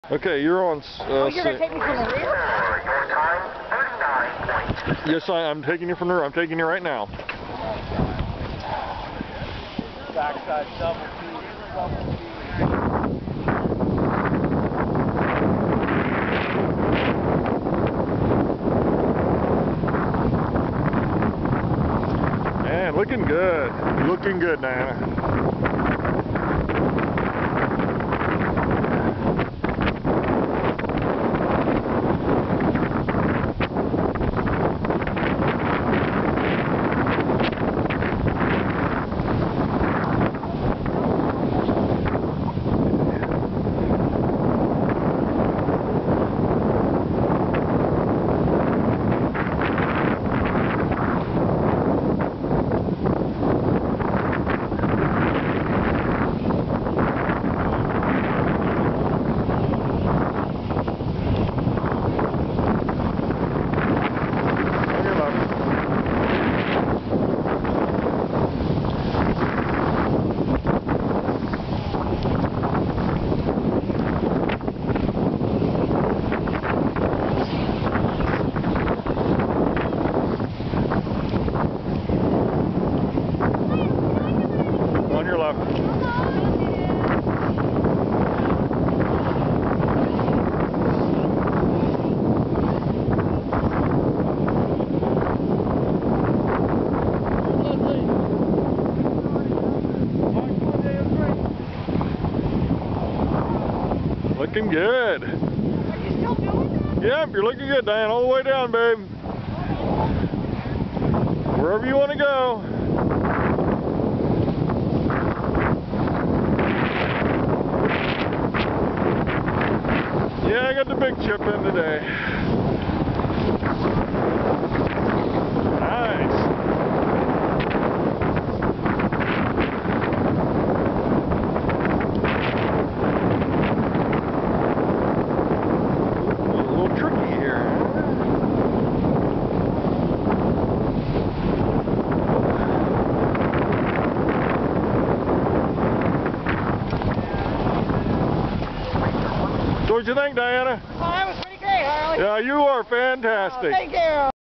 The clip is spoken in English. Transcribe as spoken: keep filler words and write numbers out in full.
Okay, you're on. Uh, oh, you're gonna take me from the rear? Your time, thirty-nine point two. Yes, I, I'm taking you from the rear. I'm taking you right now. Backside double P, double P. Man, looking good. Looking good, Diana. On your left. Looking good. Are you still doing that? Yep, you're looking good, Diane. All the way down, babe. Wherever you want to go. Yeah, I got the big chip in today. Nice. A little tricky here. So what'd you think, Diana? Oh, that was pretty great, Harley. Yeah, you are fantastic. Oh, thank you.